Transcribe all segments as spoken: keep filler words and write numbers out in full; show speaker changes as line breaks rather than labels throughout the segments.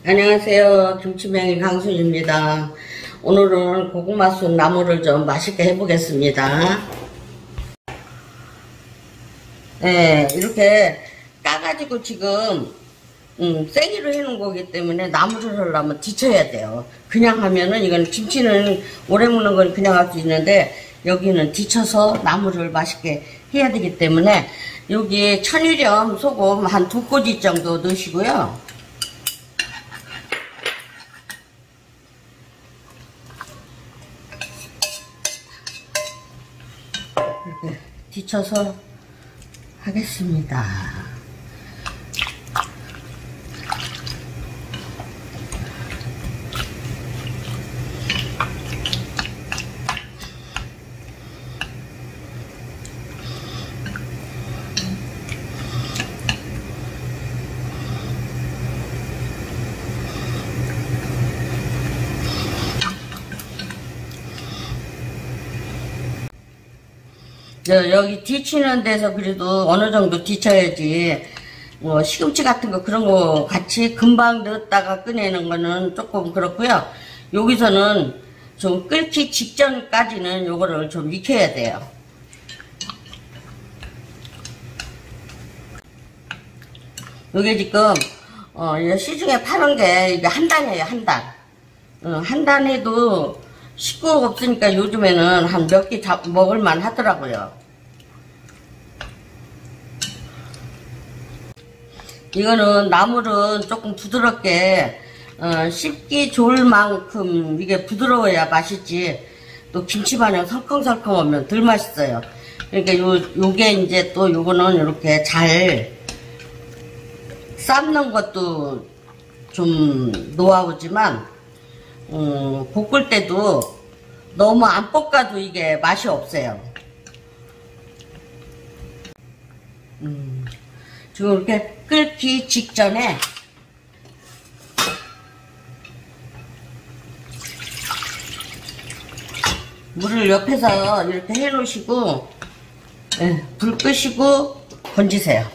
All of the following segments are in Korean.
안녕하세요. 김치맹이 강순입니다. 오늘은 고구마순 나물을 좀 맛있게 해보겠습니다. 네, 이렇게 까가지고 지금 음, 생이로 해놓은 거기 때문에 나물을 하려면 뒤쳐야 돼요. 그냥 하면은 이건 김치는 오래 먹는 건 그냥 할 수 있는데 여기는 뒤쳐서 나물을 맛있게 해야 되기 때문에 여기 천일염 소금 한 두 꼬지 정도 넣으시고요. 이렇게 뒤쳐서 하겠습니다. 여기 뒤치는 데서 그래도 어느 정도 뒤쳐야지, 뭐 시금치 같은 거 그런 거 같이 금방 넣었다가 꺼내는 거는 조금 그렇고요. 여기서는 좀 끓기 직전까지는 요거를 좀 익혀야 돼요. 요게 지금 어 시중에 파는 게 이게 한 단이에요. 한 단. 어, 한 단에도 식구가 없으니까 요즘에는 한 몇 개 먹을만 하더라고요. 이거는 나물은 조금 부드럽게 어, 씹기 좋을 만큼 이게 부드러워야 맛있지, 또 김치마냥 설컹설컹하면 덜 맛있어요. 그러니까 요, 요게 이제 또 요거는 이렇게 잘 삶는 것도 좀 노하우지만 음, 볶을 때도 너무 안 볶아도 이게 맛이 없어요. 음, 지금 이렇게 끓기 직전에 물을 옆에서 이렇게 해 놓으시고, 예, 불 끄시고 건지세요.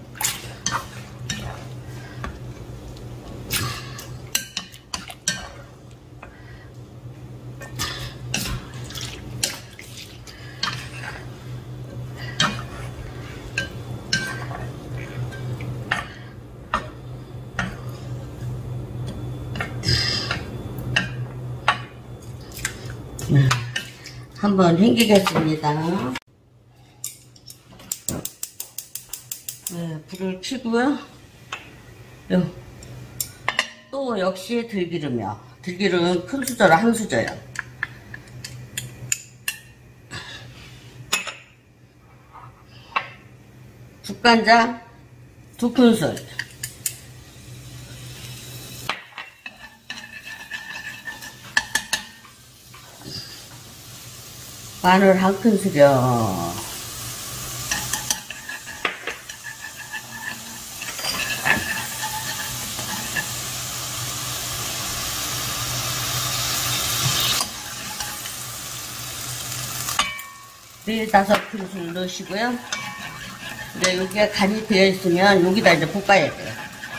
네, 한번 헹기겠습니다. 네, 불을 켜고요. 또 역시 들기름이요. 들기름은 큰 수저로 한 수저요. 국간장 두 큰술. 마늘 한 큰술이요. 네, 다섯 큰술 넣으시고요. 이제 여기가 간이 되어 있으면 여기다 이제 볶아야 돼요.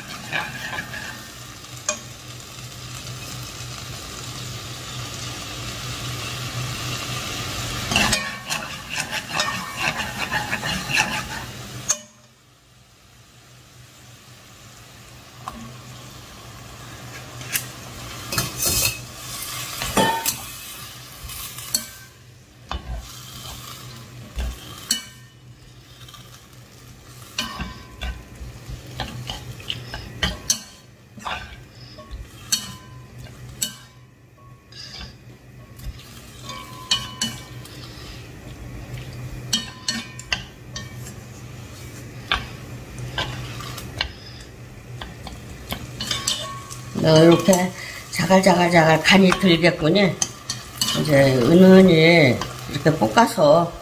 이렇게 자갈자갈자갈 간이 들겠군요. 이제 은은히 이렇게 볶아서,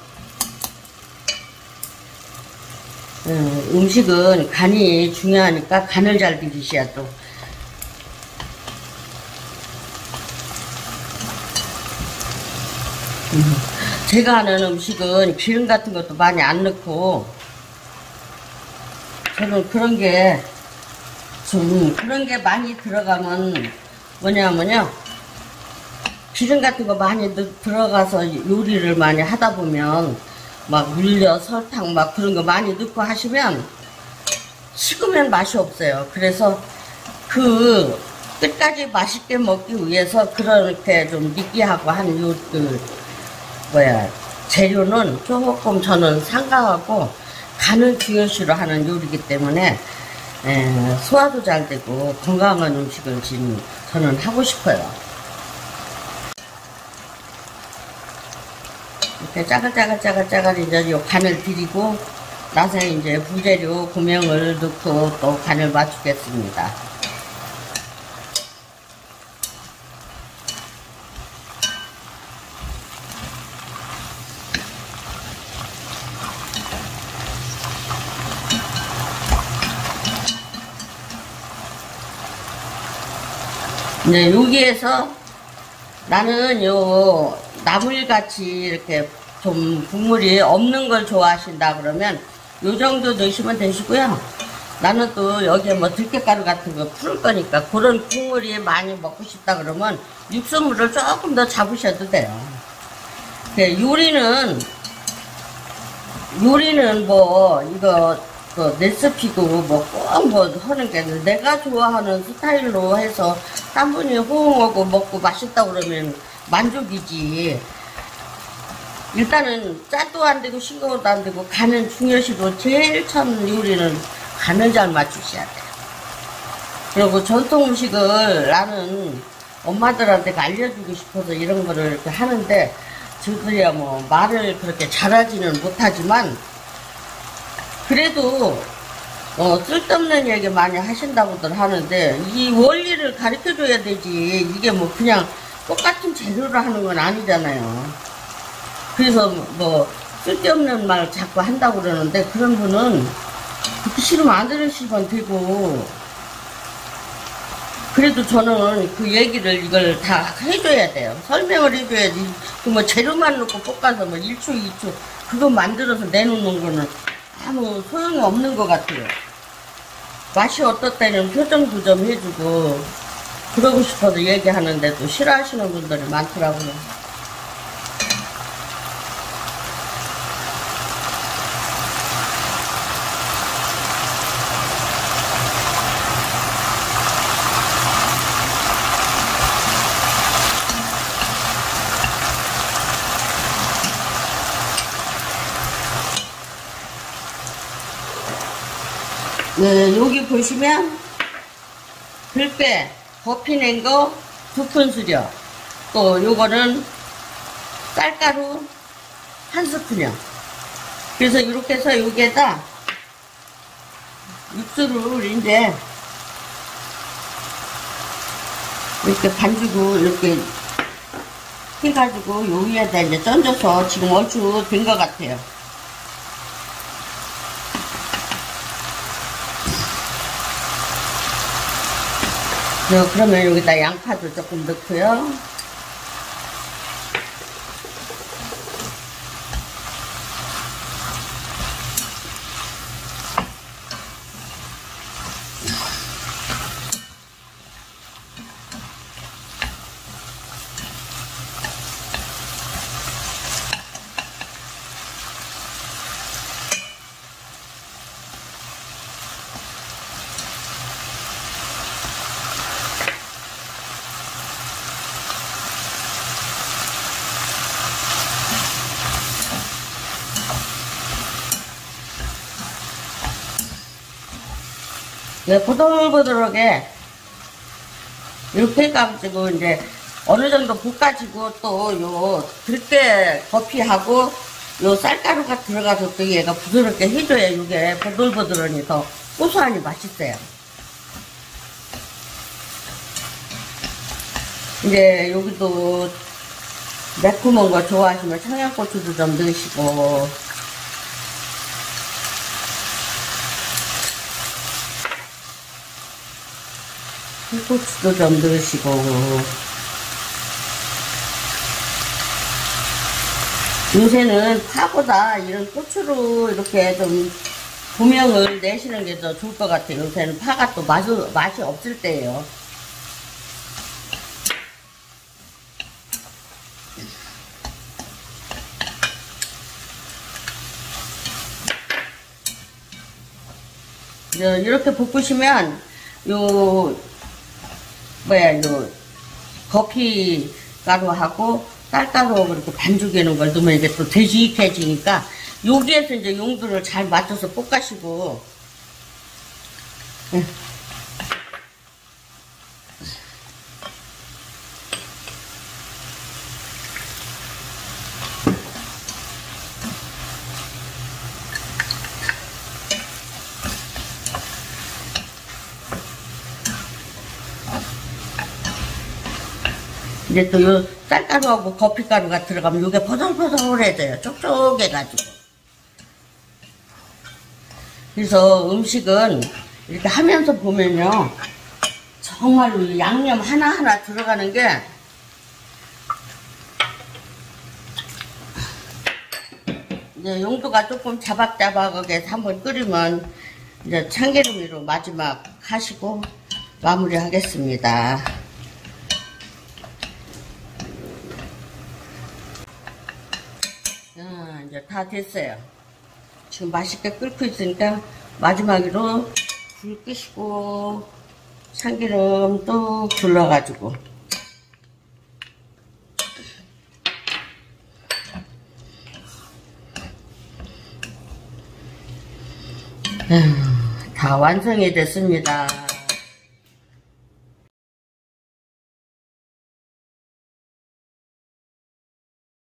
음, 음식은 간이 중요하니까 간을 잘 들이셔야 또. 음, 제가 하는 음식은 기름 같은 것도 많이 안 넣고, 저는 그런 게 좀 그런 게 많이 들어가면 뭐냐면요, 기름 같은 거 많이 들어가서 요리를 많이 하다 보면 막 물엿, 설탕 막 그런 거 많이 넣고 하시면 식으면 맛이 없어요. 그래서 그 끝까지 맛있게 먹기 위해서 그렇게 좀 느끼하고 하는 요, 그 뭐야, 재료는 조금 저는 삼가하고 간을 중요시로 하는 요리이기 때문에 에, 소화도 잘 되고 건강한 음식을 지금 저는 하고 싶어요. 이렇게 짜글짜글짜글짜글 이제 요 간을 들이고 나서 이제 부재료 고명을 넣고 또 간을 맞추겠습니다. 네, 여기에서 나는 요 나물같이 이렇게 좀 국물이 없는 걸 좋아하신다 그러면 요 정도 넣으시면 되시고요. 나는 또 여기에 뭐 들깨가루 같은 거 풀을 거니까 그런 국물이 많이 먹고 싶다 그러면 육수물을 조금 더 잡으셔도 돼요. 네, 요리는 요리는 뭐 이거 그 레시피고 뭐 꼭 뭐 하는 게 내가 좋아하는 스타일로 해서 한 분이 호응하고 먹고 맛있다 그러면 만족이지. 일단은 짜도 안 되고 싱거워도 안 되고 간은 중요시고 제일 참 요리는 간을 잘 맞추셔야 돼요. 그리고 전통 음식을 나는 엄마들한테 알려주고 싶어서 이런 거를 이렇게 하는데 저들이야 뭐 말을 그렇게 잘하지는 못하지만 그래도 어, 쓸데없는 얘기 많이 하신다고들 하는데 이 원리를 가르쳐 줘야 되지. 이게 뭐 그냥 똑같은 재료로 하는 건 아니잖아요. 그래서 뭐 쓸데없는 말 자꾸 한다고 그러는데 그런 분은 듣기 싫으면 안 들으시면 되고, 그래도 저는 그 얘기를 이걸 다 해줘야 돼요. 설명을 해줘야지. 그 뭐 재료만 넣고 볶아서 뭐 일 초, 이 초 그거 만들어서 내놓는 거는 아무 소용이 없는 것 같아요. 맛이 어떻다는 표정도 좀 해주고 그러고 싶어서 얘기하는데 또 싫어하시는 분들이 많더라고요. 네, 여기 보시면 들깨 거피 낸 거 두 큰술이요. 또 요거는 쌀가루 한 스푼이요. 그래서 이렇게 해서 여기에다 육수를 이제 이렇게 반주고 이렇게 해가지고 요 위에다 이제 던져서 지금 얼추 된 것 같아요. 네, 그러면 여기다 양파도 조금 넣고요. 네, 보들보들하게 이렇게 해가지고 이제 어느 정도 볶아지고 또 요 들깨 거피하고 요 쌀가루가 들어가서 또 얘가 부드럽게 해줘야 이게 보들보들하니 더 고소하니 맛있어요. 이제 여기도 매콤한 거 좋아하시면 청양고추도 좀 넣으시고, 고추도 좀 넣으시고, 요새는 파보다 이런 고추로 이렇게 좀 고명을 내시는 게 더 좋을 것 같아요. 요새는 파가 또 맛이, 맛이 없을 때예요. 이렇게 볶으시면 요 뭐야 요 커피 가루하고 쌀가루하고 이렇게 반죽해 놓은 걸 넣으면 이게 또 되직해지니까 여기에서 이제 용도를 잘 맞춰서 볶아시고. 네. 이제 또 요 쌀가루하고 커피가루가 들어가면 요게 포들포들해져요. 촉촉해가지고. 그래서 음식은 이렇게 하면서 보면요. 정말로 양념 하나하나 들어가는 게 이제 용도가 조금 자박자박하게 한번 끓이면 이제 참기름으로 마지막 하시고 마무리 하겠습니다. 아, 이제 다 됐어요. 지금 맛있게 끓고 있으니까 마지막으로 불 끄시고 참기름 또 둘러가지고 다 완성이 됐습니다.